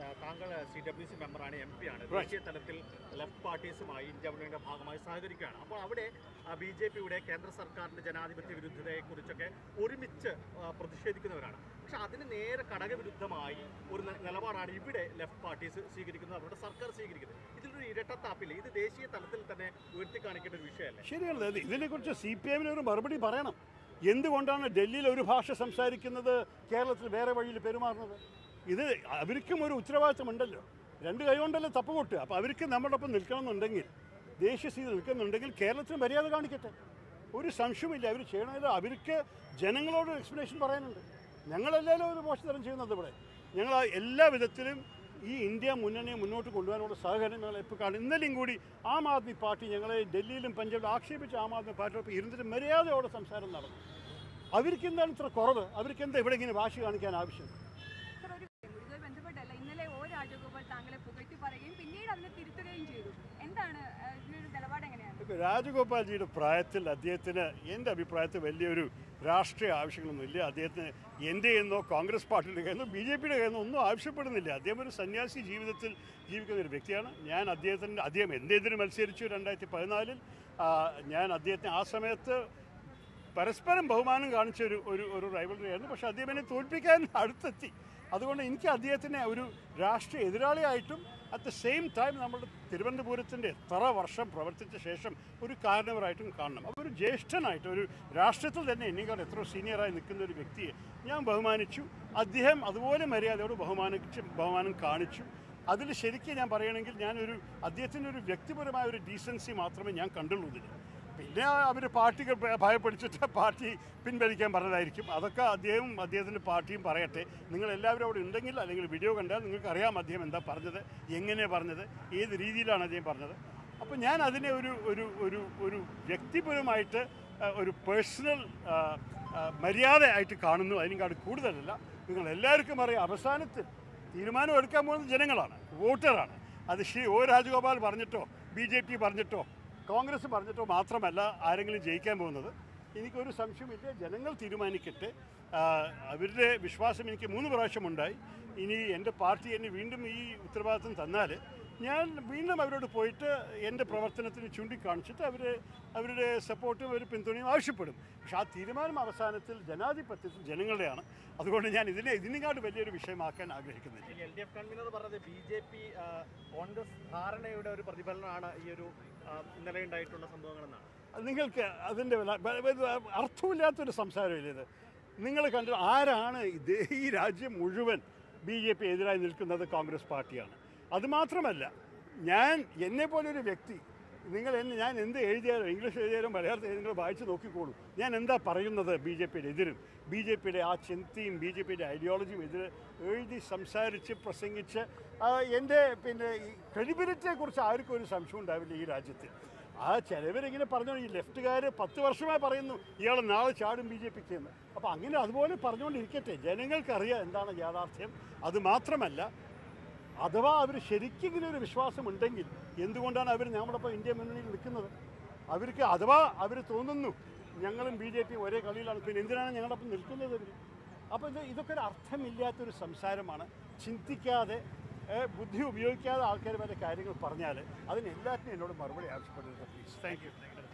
താങ്കൾ CWC മെമ്പറാണ്, MP ആണ്. ദേശീയ തലത്തിൽ ലെഫ്റ്റ് പാർട്ടീസുമായി ഇന്ത്യ മുന്നണിയുടെ ഭാഗമായി സഹകരിക്കുകയാണ്. അപ്പോൾ അവിടെ BJPയുടെ കേന്ദ്ര സർക്കാരിൻ്റെ ജനാധിപത്യ വിരുദ്ധതയെക്കുറിച്ചൊക്കെ ഒരുമിച്ച് പ്രതിഷേധിക്കുന്നവരാണ്. പക്ഷെ അതിന് നേരെ ഘടകവിരുദ്ധമായി ഒരു നിലപാടാണ് ഇവിടെ ലെഫ്റ്റ് പാർട്ടീസ് സ്വീകരിക്കുന്നത്, അവരുടെ സർക്കാർ സ്വീകരിക്കുന്നത്. ഇതിലൊരു ഇരട്ടത്താപ്പില്ല. ഇത് ദേശീയ തലത്തിൽ തന്നെ ഉയർത്തിക്കാണിക്കേണ്ട ഒരു വിഷയമല്ലേ? ശരിയല്ല. ഇതിനെക്കുറിച്ച് CPM ഒരു മറുപടി പറയണം. എന്തുകൊണ്ടാണ് ഡൽഹിയിൽ ഒരു ഭാഷ സംസാരിക്കുന്നത്, കേരളത്തിൽ വേറെ വഴിയിൽ പെരുമാറുന്നത്? ഇത് അവർക്കും ഒരു ഉത്തരവാദിത്തമുണ്ടല്ലോ. രണ്ട് കൈ കൊണ്ടല്ലേ തപ്പ് കൊട്ടുക. അപ്പോൾ അവർക്ക് നമ്മളൊപ്പം നിൽക്കണമെന്നുണ്ടെങ്കിൽ, ദേശീയ സ്ഥിതി നിൽക്കുന്നുണ്ടെങ്കിൽ കേരളത്തിന് മര്യാദ കാണിക്കട്ടെ. ഒരു സംശയമില്ല അവർ ചെയ്യണമല്ലോ. അവർക്ക് ജനങ്ങളോട് എക്സ്പ്ലനേഷൻ പറയാനുണ്ട്. ഞങ്ങളെല്ലാവരും ഒരു മോശത്തരം ചെയ്യുന്നത് ഇവിടെ. ഞങ്ങൾ എല്ലാ വിധത്തിലും ഈ ഇന്ത്യ മുന്നണിയെ മുന്നോട്ട് കൊണ്ടുപോകാനുള്ള സഹകരണം ഞങ്ങൾ എപ്പോൾ കാണും. ഇന്നലെയും കൂടി ആം ആദ്മി പാർട്ടി ഞങ്ങളെ ഡൽഹിയിലും പഞ്ചാബിലും ആക്ഷേപിച്ച ആം ആദ്മി പാർട്ടിയോടൊപ്പം ഇരുന്നിട്ട് മര്യാദയോടെ സംസാരം നടന്നു. അവർക്ക് എന്താണ് ഇത്ര കുറവ്? അവർക്ക് എന്താ ഇവിടെ ഇങ്ങനെ വാശി കാണിക്കാൻ ആവശ്യം? ഇന്നലെ O രാജഗോപാൽ താങ്കളെ പുകഴ്ത്തി പറയുകയും പിന്നീട് അതിനെ തിരുത്തുകയും ചെയ്തു. എന്താണ് ഇതിനൊരു നിലപാട് എങ്ങനെയാണ്? ഇപ്പോൾ രാജഗോപാൽജിയുടെ പ്രായത്തിൽ അദ്ദേഹത്തിന് എൻ്റെ അഭിപ്രായത്തിൽ വലിയൊരു രാഷ്ട്രീയ ആവശ്യങ്ങളൊന്നുമില്ല. അദ്ദേഹത്തിന് എൻ്റെ എന്നോ കോൺഗ്രസ് പാർട്ടിയുടെ കയ്യിൽ BJPയുടെ കയ്യിൽ ഒന്നും ആവശ്യപ്പെടുന്നില്ല. അദ്ദേഹം ഒരു സന്യാസി ജീവിതത്തിൽ ജീവിക്കുന്ന ഒരു വ്യക്തിയാണ്. അദ്ദേഹം എന്തെതിന് മത്സരിച്ചു 2014. ഞാൻ അദ്ദേഹത്തിന് ആ സമയത്ത് പരസ്പരം ബഹുമാനം കാണിച്ച ഒരു റൈവലറി ആയിരുന്നു. പക്ഷേ അദ്ദേഹം എന്നെ തോൽപ്പിക്കാൻ അടുത്തെത്തി. അതുകൊണ്ട് എനിക്ക് അദ്ദേഹത്തിനെ ഒരു രാഷ്ട്രീയ എതിരാളിയായിട്ടും അറ്റ് ദ സെയിം ടൈം നമ്മുടെ തിരുവനന്തപുരത്തിൻ്റെ എത്ര വർഷം പ്രവർത്തിച്ച ശേഷം ഒരു കാരണവരായിട്ടും കാണണം. അപ്പോൾ ഒരു ജ്യേഷ്ഠനായിട്ട് ഒരു രാഷ്ട്രത്തിൽ തന്നെ എന്നേക്കാൾ എത്ര സീനിയറായി നിൽക്കുന്ന ഒരു വ്യക്തിയെ ഞാൻ ബഹുമാനിച്ചു. അദ്ദേഹം അതുപോലെ മര്യാദയോട് ബഹുമാനം കാണിച്ചു. അതിൽ ശരിക്കും ഞാൻ പറയുകയാണെങ്കിൽ അദ്ദേഹത്തിൻ്റെ ഒരു വ്യക്തിപരമായ ഒരു ഡീസൻസി മാത്രമേ ഞാൻ കണ്ടുള്ളൂ ഇതിൽ. പിന്നെ അവർ പാർട്ടികൾ ഭയപ്പെടുത്തിട്ട് പാർട്ടി പിൻവലിക്കാൻ പറഞ്ഞതായിരിക്കും. അതൊക്കെ അദ്ദേഹത്തിൻ്റെ പാർട്ടിയും പറയട്ടെ. നിങ്ങളെല്ലാവരും അവിടെ ഉണ്ടെങ്കിൽ അല്ലെങ്കിൽ വീഡിയോ കണ്ടാൽ നിങ്ങൾക്ക് അറിയാം അദ്ദേഹം എന്താ പറഞ്ഞത്, എങ്ങനെ പറഞ്ഞത്, ഏത് രീതിയിലാണ് അദ്ദേഹം പറഞ്ഞത്. അപ്പോൾ ഞാൻ അതിനെ ഒരു വ്യക്തിപരമായിട്ട് ഒരു പേഴ്സണൽ മര്യാദയായിട്ട് കാണുന്നു. അതിനേക്കാൾ കൂടുതലല്ല. നിങ്ങളെല്ലാവർക്കും അറിയാം അവസാനത്തിൽ തീരുമാനം എടുക്കാൻ പോകുന്നത് ജനങ്ങളാണ്, വോട്ടറാണ്. അത് O രാജഗോപാൽ പറഞ്ഞിട്ടോ BJP പറഞ്ഞിട്ടോ കോൺഗ്രസ് പറഞ്ഞിട്ടോ മാത്രമല്ല ആരെങ്കിലും ജയിക്കാൻ പോകുന്നത്. എനിക്കൊരു സംശയമില്ല. ജനങ്ങൾ തീരുമാനിക്കട്ടെ. അവരുടെ വിശ്വാസം എനിക്ക് 3 പ്രാവശ്യമുണ്ടായി. ഇനി എൻ്റെ പാർട്ടി എന്നെ വീണ്ടും ഈ ഉത്തരവാദിത്വം തന്നാൽ ഞാൻ വീണ്ടും അവരോട് പോയിട്ട് എൻ്റെ പ്രവർത്തനത്തിന് ചൂണ്ടിക്കാണിച്ചിട്ട് അവരുടെ സപ്പോർട്ടും പിന്തുണയും ആവശ്യപ്പെടും. പക്ഷേ ആ തീരുമാനം അവസാനത്തിൽ ജനാധിപത്യത്തിൽ ജനങ്ങളുടെയാണ്. അതുകൊണ്ട് ഞാൻ ഇതിനെക്കാട്ട് വലിയൊരു വിഷയമാക്കാൻ ആഗ്രഹിക്കുന്നില്ല. LDF കൺവീനർ പറഞ്ഞത് BJP കോൺഗ്രസ് ധാരണയുടെ ഒരു പ്രതിഫലനമാണ് ഈ ഒരു ഇന്നലെ ഉണ്ടായിട്ടുള്ള സംഭവങ്ങളെന്നാണ്. നിങ്ങൾക്ക് അതിൻ്റെ അർത്ഥമില്ലാത്തൊരു സംസാരമില്ല ഇത്. നിങ്ങൾ കണ്ടു ആരാണ് ഈ രാജ്യം മുഴുവൻ BJP എതിരായി നിൽക്കുന്നത്? കോൺഗ്രസ് പാർട്ടിയാണ്. അതുമാത്രമല്ല എന്നെപ്പോലൊരു വ്യക്തി ഞാൻ എന്ത് എഴുതിയാലും ഇംഗ്ലീഷ് എഴുതിയാലും മലയാളത്തിൽ നിങ്ങൾ വായിച്ച് നോക്കിക്കോളൂ. ഞാൻ എന്താ പറയുന്നത് BJPയുടെ എതിരും BJPയുടെ ആ ചിന്തയും BJPയുടെ ഐഡിയോളജിയും എതിരെ എഴുതി സംസാരിച്ച് പ്രസംഗിച്ച് എൻ്റെ ഈ ക്രെഡിബിലിറ്റിയെക്കുറിച്ച് ആർക്കും ഒരു സംശയം ഉണ്ടാവില്ല ഈ രാജ്യത്ത്. ചിലവരിങ്ങനെ പറഞ്ഞു ഈ ലെഫ്റ്റുകാർ 10 വർഷമായി പറയുന്നു ഇയാൾ നാളെ ചാടും BJPക്ക് എന്ന്. അപ്പോൾ അങ്ങനെ അതുപോലെ പറഞ്ഞുകൊണ്ടിരിക്കട്ടെ. ജനങ്ങൾക്കറിയാം എന്താണ് യാഥാർത്ഥ്യം. അതുമാത്രമല്ല അഥവാ അവർ ശരിക്കും ഇങ്ങനെ ഒരു വിശ്വാസമുണ്ടെങ്കിൽ എന്തുകൊണ്ടാണ് അവർ നമ്മളൊപ്പം ഇന്ത്യ മുന്നണിയിൽ നിൽക്കുന്നത്? അഥവാ അവർ തോന്നുന്നു ഞങ്ങളും BJPയും ഒരേ കളിയിലാണ്, പിന്നെ എന്തിനാണ് ഞങ്ങളൊപ്പം നിൽക്കുന്നത് അവർ? അപ്പോൾ ഇതൊക്കെ ഒരു അർത്ഥമില്ലാത്തൊരു സംസാരമാണ്. ചിന്തിക്കാതെ ബുദ്ധി ഉപയോഗിക്കാതെ ആൾക്കാർ വരെ കാര്യങ്ങൾ പറഞ്ഞാൽ അതിനെല്ലാറ്റിനും എന്നോട് മറുപടി ആവശ്യപ്പെടരുത് പ്ലീസ്. Thank you.